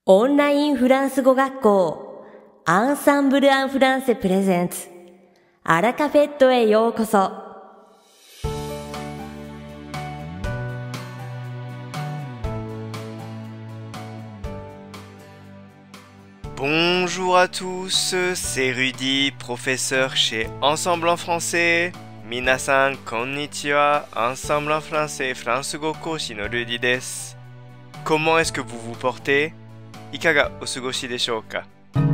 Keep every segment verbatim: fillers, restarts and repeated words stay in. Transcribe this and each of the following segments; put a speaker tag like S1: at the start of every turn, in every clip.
S1: オンラインフランス語学校アンサンブル・アン・フランセプレゼンツアラカフェットへようこそ。
S2: Bonjour à tous, c'est Rudy, professeur chez Ensemble en français. Minasan konnichiwa, Ensemble en français, France go koshi no Rudy desu. Comment est-ce que vous vous portez? Ikaga osugoshi desho ka?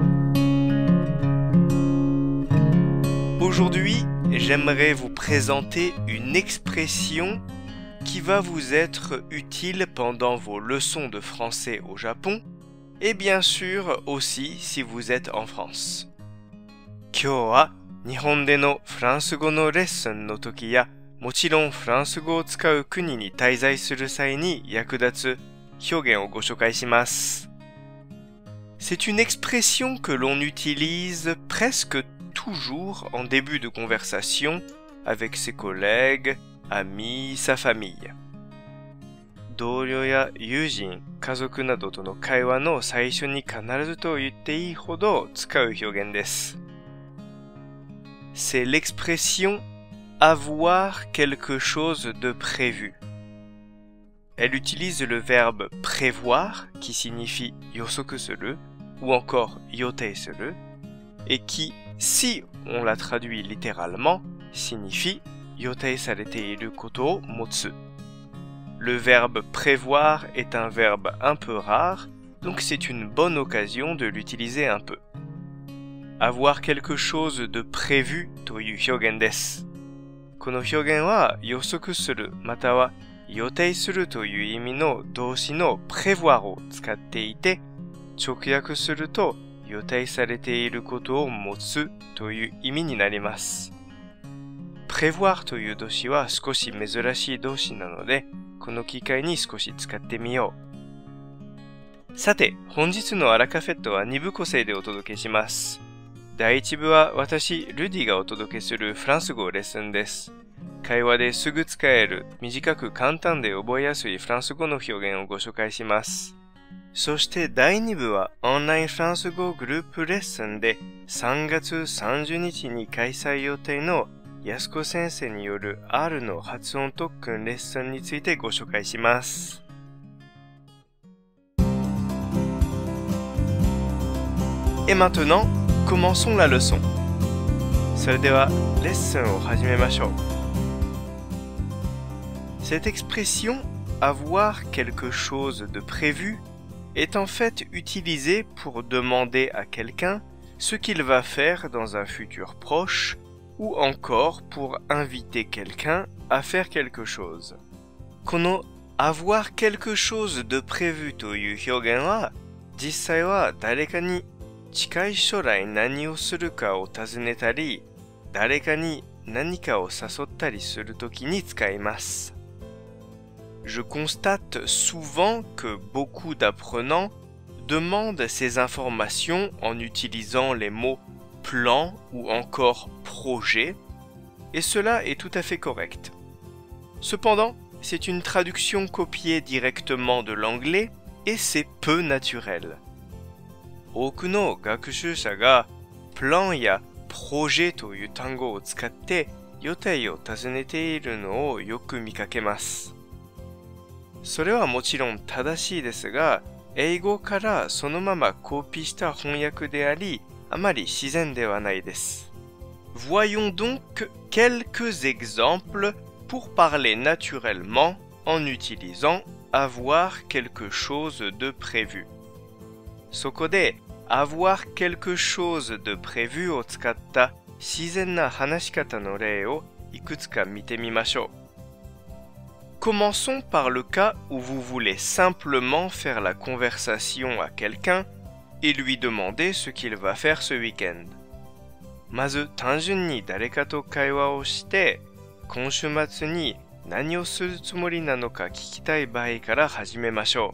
S2: Aujourd'hui, j'aimerais vous présenter une expression qui va vous être utile pendant vos leçons de français au Japon et bien sûr aussi si vous êtes en France. Kyou wa Nihon de no Fransu go no lesson no toki ya mochiron Fransu go o tsukau kuni ni taizai suru sai ni yakudatsu hyogen o go shoukai shimasu. C'est une expression que l'on utilise presque toujours en début de conversation avec ses collègues, amis, sa famille. 同僚や友人、家族などとの会話の最初に必ずと言っていいほど使う表現です。C'est l'expression avoir quelque chose de prévu. Elle utilise le verbe prévoir qui signifie yosoku suru ou encore yotei suru et qui, si on la traduit littéralement, signifie yotei sarete iru koto o motsu. Le verbe prévoir est un verbe un peu rare, donc c'est une bonne occasion de l'utiliser un peu. Avoir quelque chose de prévu to yu hyogen desu. この表現は予測するまたは予定するという意味の動詞の prévoir を使っていて、直訳すると予定されていることを持つという意味になります。prévoir という動詞は少し珍しい動詞なので、この機会に少し使ってみよう。さて、本日のアラカフェットはに部構成でお届けします。だいいち部は私、ルディがお届けするフランス語レッスンです。会話ですぐ使える、短く簡単で覚えやすいフランス語の表現をご紹介します。そしてだいに部はオンラインフランス語グループレッスンでさんがつさんじゅうにちに開催予定の安子先生による R の発音特訓レッスンについてご紹介します。Et maintenant, commençons la leçon. それではレッスンを始めましょう。Cette expression avoir quelque chose de prévu est en fait utilisée pour demander à quelqu'un ce qu'il va faire dans un futur proche ou encore pour inviter quelqu'un à faire quelque chose. この avoir quelque chose de prévu という表現は実際は誰かに近い将来何をするかを尋ねたり、誰かに何かを誘ったりするときに使います。Je constate souvent que beaucoup d'apprenants demandent ces informations en utilisant les mots plan ou encore projet, et cela est tout à fait correct. Cependant, c'est une traduction copiée directement de l'anglais et c'est peu naturel. 多くの学習者がプランやプロジェという単語を使って予定を尋ねているのをよく見かけます。それはもちろん正しいですが、英語からそのままコピーした翻訳であり、あまり自然ではないです。Voyons donc quelques exemples pour parler naturellement en utilisant avoir quelque chose de prévu. そこで avoir quelque chose de prévu を使った自然な話し方の例をいくつか見てみましょう。Commençons par le cas où vous voulez simplement faire la conversation à quelqu'un et lui demander ce qu'il va faire ce week-end. まず単純に誰かと会話をして、今週末に何をするつもりなのか聞きたい場合から始めましょ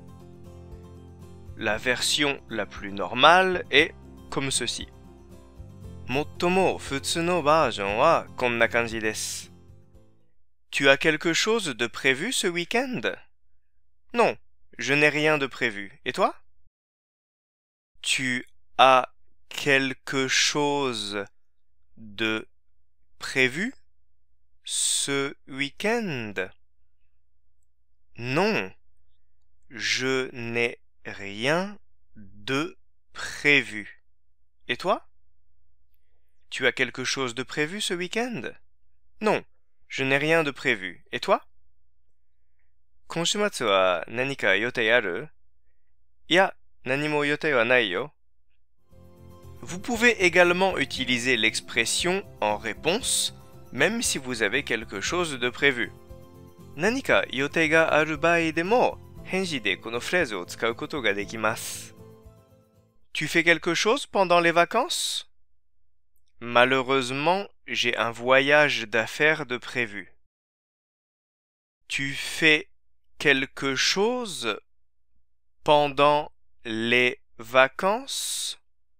S2: う。La version la plus normale est comme ceci. 最も普通のバージョンはこんな感じです。Tu as quelque chose de prévu ce week-end? Non, je n'ai rien de prévu. Et toi? Tu as quelque chose de prévu ce week-end? Non, je n'ai rien de prévu. Et toi? Tu as quelque chose de prévu ce week-end? Non, je n'ai rien de prévu. Et toi? 今週末は何か予定ある？いや、何も予定はないよ。Vous pouvez également utiliser l'expression en réponse, même si vous avez quelque chose de prévu. 何か予定がある場合でも、返事でこのフレーズを使うことができます。Tu fais quelque chose pendant les vacances? Malheureusement, j'ai un voyage d'affaires de prévu. Tu fais quelque chose pendant les vacances?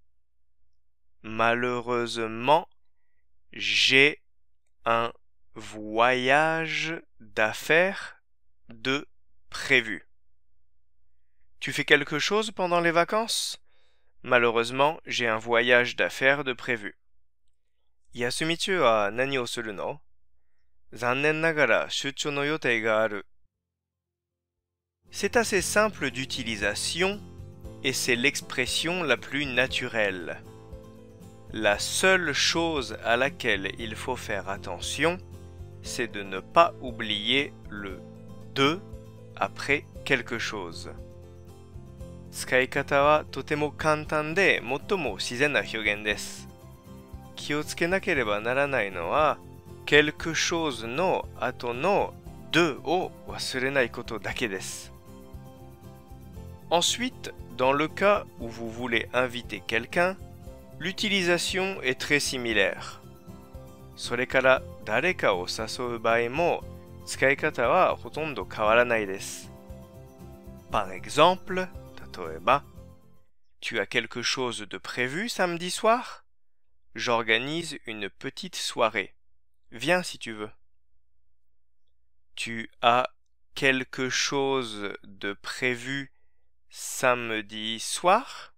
S2: Malheureusement, j'ai un voyage d'affaires de prévu. Tu fais quelque chose pendant les vacances? Malheureusement, j'ai un voyage d'affaires de prévu. 休み中は何をするの？残念ながら出張の予定がある。C'est assez simple d'utilisation et c'est l'expression la plus naturelle. La seule chose à laquelle il faut faire attention, c'est de ne pas oublier le de après quelque chose. 使い方はとても簡単で最も自然な表現です。気をつけなければならないのは、quelque chose の後のdeを忘れないことだけです。Ensuite, dans le cas où vous voulez inviter quelqu'un, l'utilisation est très similaire. それから誰かを誘う場合も使い方はほとんど変わらないです。Par exemple, 例えば、Tu as quelque chose de prévu samedi soir? J'organise une petite soirée. Viens si tu veux. Tu as quelque chose de prévu samedi soir?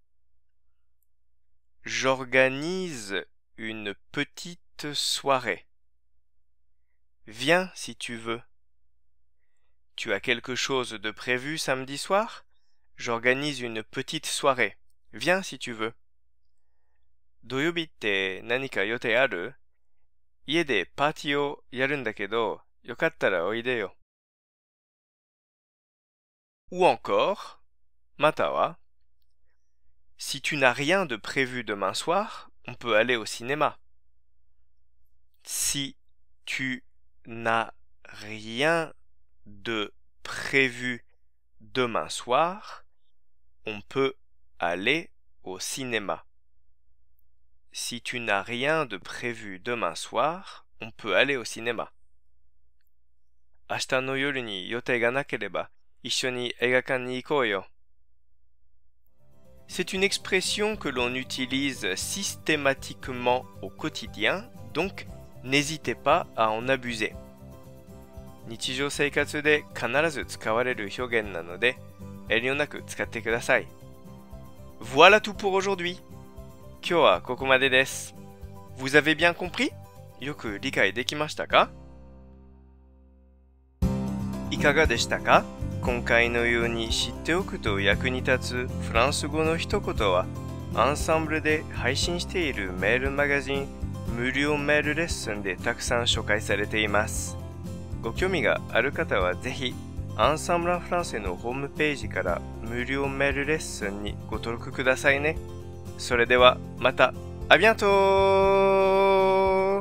S2: J'organise une petite soirée. Viens si tu veux. Tu as quelque chose de prévu samedi soir? J'organise une petite soirée. Viens si tu veux. 土曜日って何か予定ある？家でパーティーをやるんだけど、よかったらおいでよ。Ou encore, または、Si tu n'as rien de prévu demain soir, on peut aller au cinéma. Si tu n'as rien de prévu demain soir, on peut aller au cinéma. Si tu n'as rien de prévu demain soir, on peut aller au cinéma. 明日の夜に予定がなければ、一緒に映画館に行こうよ。C'est une expression que l'on utilise systématiquement au quotidien, donc n'hésitez pas à en abuser. 日常生活で必ず使われる表現なので、遠慮なく使ってください。Voilà tout pour aujourd'hui. 今日はここまでです。Vous avez bien compris? よく理解できましたか？いかがでしたか？今回のように知っておくと役に立つフランス語の一言は、アンサンブルで配信しているメールマガジン無料メールレッスンでたくさん紹介されています。ご興味がある方はぜひ、アンサンブル・フランセのホームページから無料メールレッスンにご登録くださいね。それではまた、あビアントー。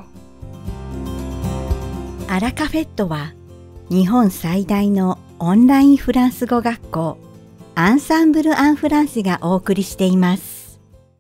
S1: アラカフェットは日本最大のオンラインフランス語学校アンサンブル・アン・フランセがお送りしています。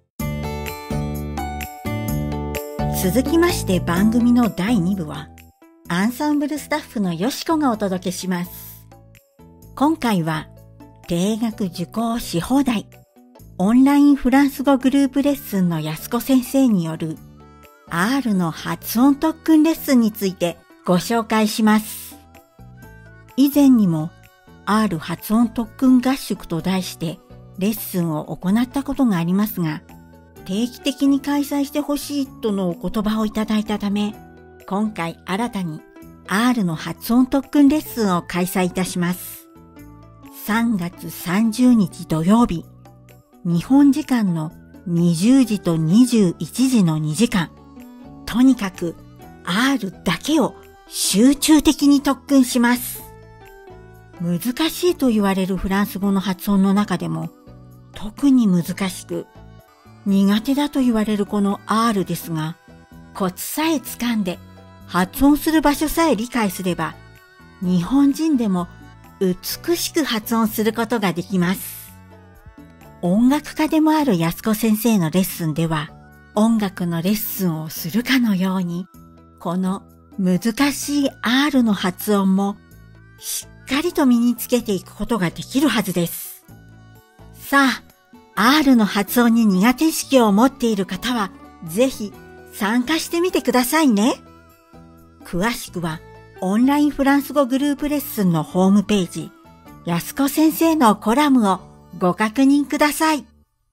S1: 続きまして番組のだいに部はアンサンブルスタッフのよしこがお届けします。今回は定額受講し放題オンラインフランス語グループレッスンの安子先生による R の発音特訓レッスンについてご紹介します。以前にも R 発音特訓合宿と題してレッスンを行ったことがありますが、定期的に開催してほしいとのお言葉をいただいたため、今回新たに R の発音特訓レッスンを開催いたします。さんがつさんじゅうにち土曜日、日本時間のにじゅうじとにじゅういちじのにじかん、とにかく R だけを集中的に特訓します。難しいと言われるフランス語の発音の中でも特に難しく、苦手だと言われるこの R ですが、コツさえつかんで発音する場所さえ理解すれば、日本人でも美しく発音することができます。音楽家でもある安子先生のレッスンでは、音楽のレッスンをするかのように、この難しい R の発音もしっかりと身につけていくことができるはずです。さあ、R の発音に苦手意識を持っている方は、ぜひ参加してみてくださいね。詳しくは、オンラインフランス語グループレッスンのホームページ、安子先生のコラムをご確認ください。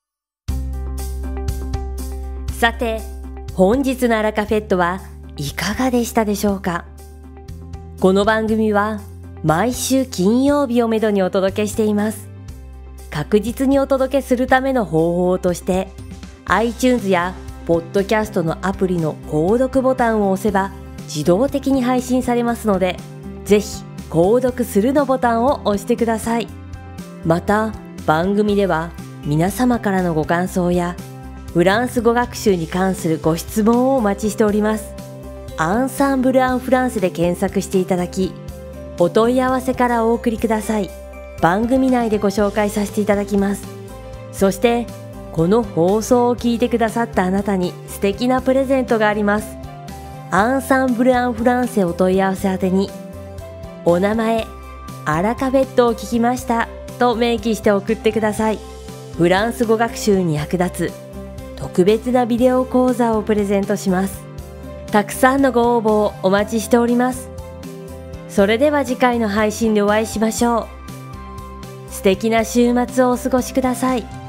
S3: さて、本日のアラカフェットはいかがでしたでしょうか。この番組は毎週金曜日をめどにお届けしています。確実にお届けするための方法として、iTunes やポッドキャストのアプリの購読ボタンを押せば自動的に配信されますので、ぜひ購読するのボタンを押してください。また、番組では皆様からのご感想やフランス語学習に関するご質問をお待ちしております。アンサンブル・アン・フランセで検索していただき、お問い合わせからお送りください。番組内でご紹介させていただきます。そして、この放送を聞いてくださったあなたに素敵なプレゼントがあります。アンサンブル・アン・フランセお問い合わせ宛てに、お名前、アラカフェットを聞きましたと明記して送ってください。フランス語学習に役立つ特別なビデオ講座をプレゼントします。たくさんのご応募をお待ちしております。それでは次回の配信でお会いしましょう。素敵な週末をお過ごしください。